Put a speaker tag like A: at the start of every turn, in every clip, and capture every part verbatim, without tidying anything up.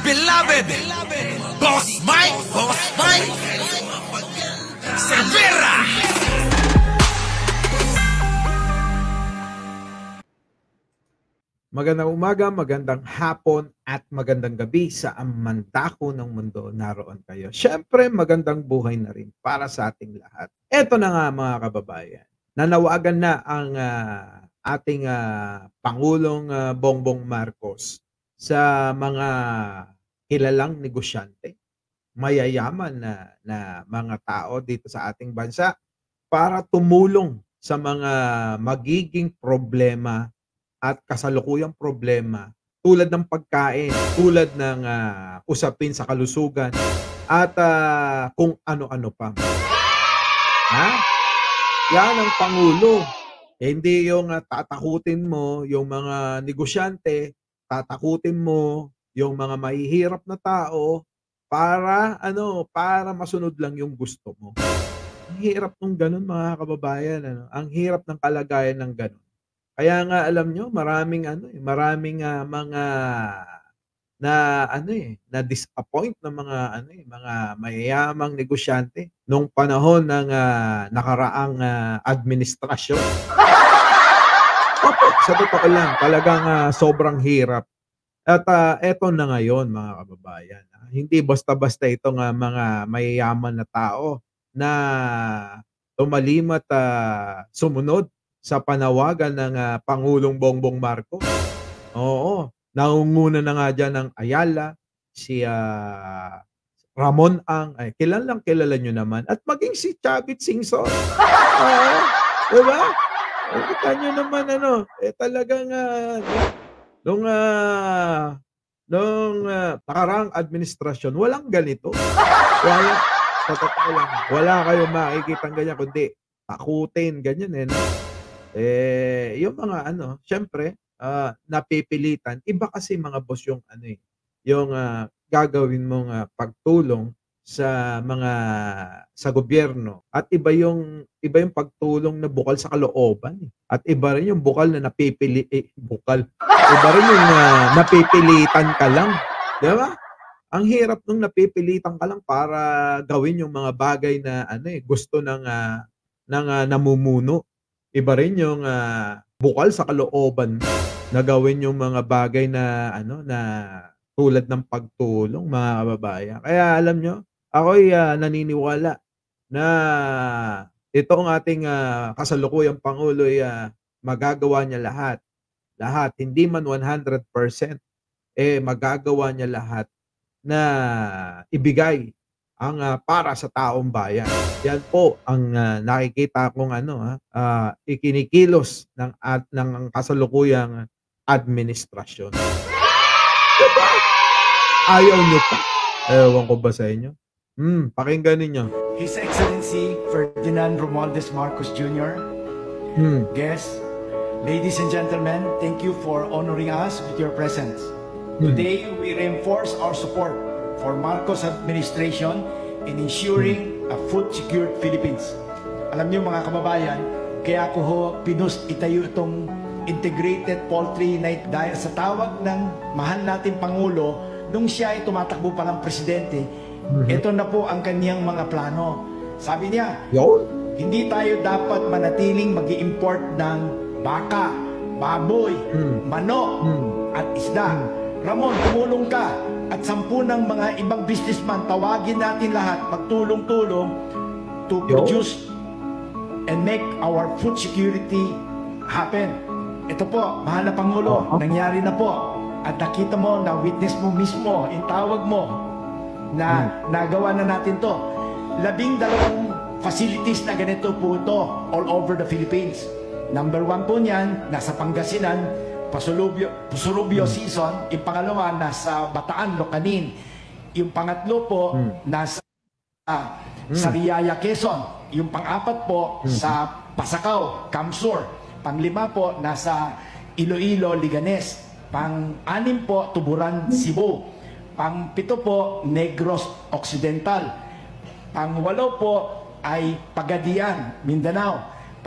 A: beloved Boss Mike, Boss Mike Cervera.
B: Magandang umaga, magandang hapon at magandang gabi sa amantako ng mundo naroon kayo. Siyempre, magandang buhay na rin para sa ating lahat. Eto na nga mga kababayan, nanawagan na ang uh, ating uh, Pangulong uh, Bongbong Marcos sa mga kilalang negosyante, mayayaman na, na mga tao dito sa ating bansa para tumulong sa mga magiging problema at kasalukuyang problema tulad ng pagkain, tulad ng uh, usapin sa kalusugan at uh, kung ano-ano pa. Ha? Yan ang Pangulo. Eh, hindi yung uh, tatakutin mo yung mga negosyante, tatakutin mo yung mga mahihirap na tao para ano, para masunod lang yung gusto mo. Ang hirap ng ganun mga kababayan, ano? Ang hirap ng kalagayan ng ganun. Kaya nga alam nyo, maraming ano eh, maraming uh, mga na ano eh, na disappoint ng mga ano eh, mga mayayamang negosyante nung panahon ng uh, nakaraang uh, administrasyon. Opo, sa totoo lang, talagang uh, sobrang hirap. At uh, eto na ngayon mga kababayan, uh, hindi basta-basta itong uh, mga mayayaman na tao na tumalim at uh, sumunod sa panawagan ng uh, Pangulong Bongbong Marcos. Oo, naunguna na nga dyan ng Ayala, si uh, Ramon Ang, ay kilalang kilala nyo naman, at maging si Chavit Singson. Oo, diba? Kita nyo naman ano, eh talagang uh, nung uh, nung uh, nakaraang administrasyon, walang ganito. Wala, sa totoo lang, wala kayong makikitang ganyan, kundi takutin, ganyan eh. No? Eh, yung mga ano, syempre, uh, napipilitan. Iba kasi mga boss yung ano eh, yung uh, gagawin mong uh, pagtulong sa mga sa gobyerno. At iba yung iba yung pagtulong na bukal sa kalooban. Eh. At iba rin yung bukal na napipili eh, bukal. Iba rin yung uh, napipilitan ka lang, 'di ba? Ang hirap nung napipilitan ka lang para gawin yung mga bagay na ano eh, gusto ng uh, ng uh, namumuno. Iba rin yung uh, bukal sa kalooban na gawin yung mga bagay na ano na tulad ng pagtulong mga kababayan. Kaya alam nyo, ako'y uh, naniniwala na itong ating uh, kasalukuyang Pangulo ay uh, magagawa niya lahat. Lahat, hindi man one hundred percent, eh magagawa niya lahat na ibigay ang uh, para sa taong bayan. Yan po ang uh, nakikita kong ano ha, uh, ikinikilos ng at ng kasalukuyang administrasyon. Diba? Ayaw nyo pa. Ewan ko ba sa inyo? Hmm, pakinggan ninyo.
C: His Excellency Ferdinand Romualdez Marcos Junior
B: Hmm.
C: Guests, ladies and gentlemen, thank you for honoring us with your presence.
B: Hmm.
C: Today, we reinforce our support for Marcos administration in ensuring a food-secured Philippines. Alam niyo mga kababayan, kaya ko ho pinus itayo itong Integrated Poultry Night dahil sa tawag ng mahal nating Pangulo nung siya ay tumatakbo pa ng presidente. Mm-hmm. Ito na po ang kaniyang mga plano. Sabi niya,
B: Yo?
C: hindi tayo dapat manatiling mag-i-import ng baka, baboy, mm. manok, mm. at isda. Mm. Ramon, tumulong ka. At sampu ng mga ibang businessman, tawagin natin lahat, magtulong-tulong to
B: Yo?
C: produce and make our food security happen. Ito po, mahal na Pangulo, uh-huh. nangyari na po. At nakita mo, na witness mo mismo, yung tawag mo, na hmm. nagawa na natin to. Labing dalawang facilities na ganito po ito all over the Philippines. Number one po niyan, nasa Pangasinan, Pasulubyo, Pasulubyo hmm. season. Yung pangalawa, nasa Bataan, Locanin. Yung pangatlo po, hmm. nasa uh, hmm. Sariaya, Quezon. Yung pang-apat po, hmm. sa Pasakaw, Camsur. Panglima po, nasa Iloilo, Liganes. Pang-anim po, Tuburan, Cebu. Pang-pito po, Negros Occidental. Pang-walo po ay Pagadian, Mindanao.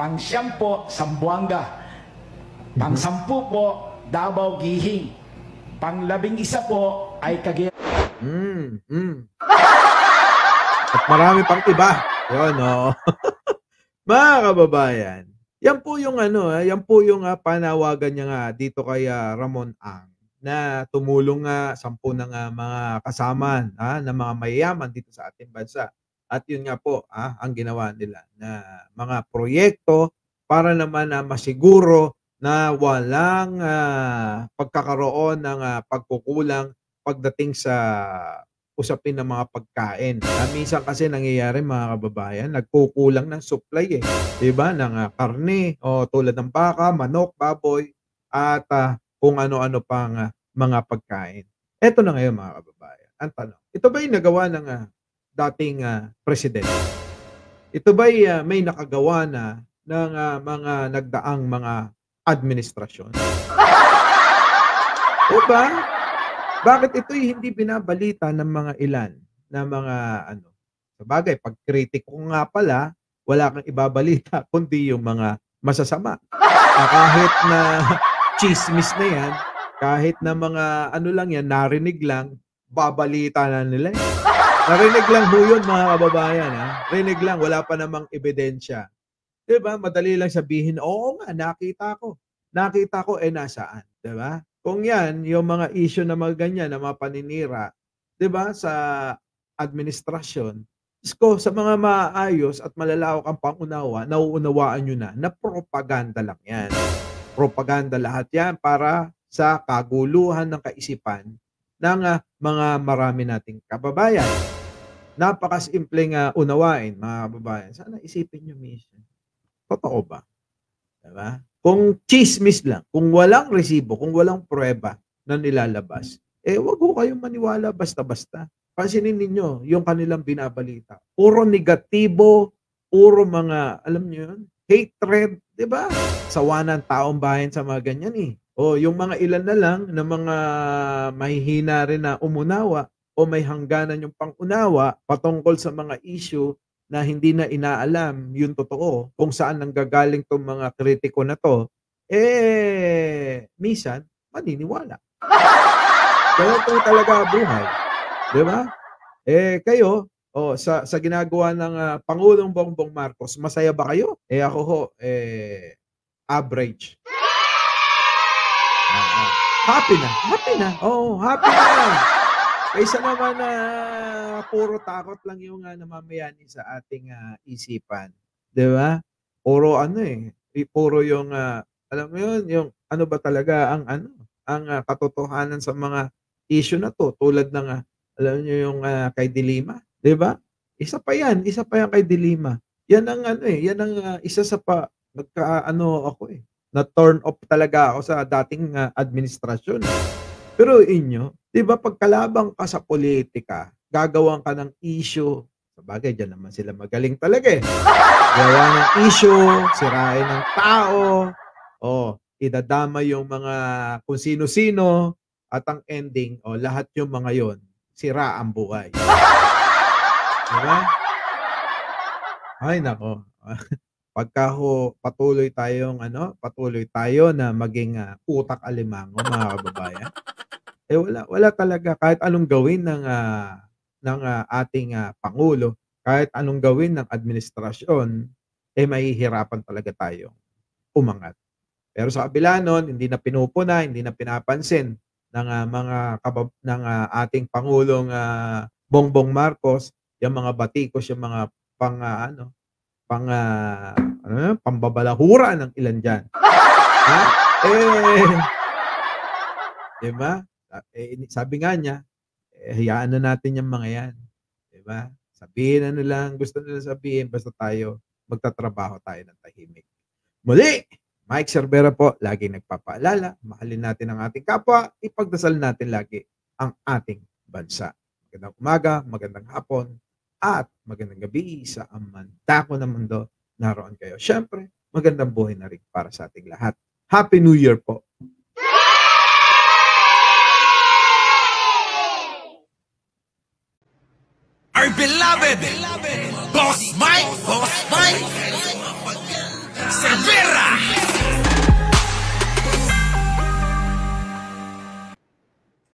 C: Pang-siyam po, Zamboanga. Pang-sampu po, Davao, Gihing. Panglabing isa po ay kagaya.
B: Mm, mm. At marami pang iba. Yun, oh. Mga kababayan, yan po yung ano, ah, yan po yung uh, panawagan niya nga dito kay uh, Ramon Ang na tumulong nga sampu ng uh, mga kasama ah, ng mga mayayaman dito sa ating bansa. At yun nga po ah, ang ginawa nila na mga proyekto para naman na uh, masiguro na walang uh, pagkakaroon ng uh, pagkukulang pagdating sa usapin ng mga pagkain. Uh, minsan kasi nangyayari mga kababayan, nagkukulang ng supply eh. Diba? Ng uh, karne o tulad ng baka, manok, baboy at uh, kung ano-ano pang uh, mga pagkain. Ito na ngayon mga kababayan. Ang tanong, ito ba yung nagawa ng uh, dating uh, presidente? Ito ba uh, may nakagawa na ng uh, mga nagdaang mga administrasyon? Diba? Bakit ito'y hindi binabalita ng mga ilan na mga ano? Sabagay, pag kritiko nga pala, wala kang ibabalita kundi yung mga masasama. Na kahit na chismis na yan, kahit na mga ano lang yan, narinig lang, babalita na nila. Narinig lang ho yun mga kababayan. Ha? Rinig lang, wala pa namang ebidensya. Diba? Madali lang sabihin, oo nga, nakita ko. Nakita ko, eh nasaan? Diba? Kung yan, yung mga issue na mga ganyan, na mga paninira, di ba, sa administrasyon, ko sa mga maayos at malalawak ang pangunawa, nauunawaan nyo na na propaganda lang yan. Propaganda lahat yan para sa kaguluhan ng kaisipan ng uh, mga marami nating kababayan. Napakasimpleng uh, unawain, mga kababayan. Sana isipin nyo, mission. Totoo ba? Diba? Kung chismis lang, kung walang resibo, kung walang pruweba na nilalabas, eh wag ko kayong maniwala basta-basta. Pansinin ninyo yung kanilang binabalita. Puro negatibo, puro mga, alam niyo yun, hatred, di ba? Sawa ng taong bayan sa mga ganyan eh. O yung mga ilan na lang na mga mahihina rin na umunawa o may hangganan yung pangunawa patungkol sa mga issue na hindi na inaalam yung totoo kung saan nanggagaling tong mga kritiko na to, eh, minsan, maniniwala. Kaya po talaga buhay. Di ba? Eh, kayo, oh, sa, sa ginagawa ng uh, Pangulong Bongbong Marcos, masaya ba kayo? Eh, ako ho, eh, average. Uh, uh, happy na. Happy na. Oo, oh, happy na. Kaysa naman na uh, puro takot lang yung uh, namamayani sa ating uh, isipan. Di ba? Puro ano eh. Puro yung, uh, alam mo yun, yung ano ba talaga ang ano, ang uh, katotohanan sa mga issue na to. Tulad ng, uh, alam nyo yung uh, kay Dilima. Di ba? Isa pa yan. Isa pa yan kay Dilima. Yan ang ano eh. Yan ang uh, isa sa pa, nagka ano ako eh. Na-turn off talaga ako sa dating uh, administrasyon. Pero inyo, di ba pagkalabang ka sa politika, gagawan ka ng issue. Sabagay, dyan naman sila magaling talaga eh. Gawa ng issue, sirain ng tao, o idadama yung mga kung sino-sino, at ang ending, o lahat yung mga yon, sira ang buhay. Diba? Ay, nako. Pagka ho, patuloy tayong ano, patuloy tayo na maging uh, utak alimango, mga kababayan. Eh wala wala talaga kahit anong gawin ng uh, ng uh, ating uh, pangulo, kahit anong gawin ng administrasyon, eh mahihirapan talaga tayo umangat. Pero sa kabila nun, hindi na pinupuna, hindi na pinapansin ng uh, mga kabab ng uh, ating pangulong uh, Bongbong Marcos, yung mga batikos, yung mga pang uh, ano, pang uh, ano, pambabalahura ng ilan diyan. Ha? Eh, di ba? Eh, sabi nga niya, eh, hayaan na natin yung mga yan. Diba? Sabihin na nilang gusto nila sabihin, basta tayo, magtatrabaho tayo ng tahimik. Muli, Mike Cervera po, laging nagpapaalala, mahalin natin ang ating kapwa, ipagdasal natin lagi ang ating bansa. Magandang umaga, magandang hapon, at magandang gabi sa amantako ng mundo. Naroon kayo. Siyempre, magandang buhay na rin para sa ating lahat. Happy New Year po!
A: Our beloved, Boss Mike, Boss Mike, Cervera.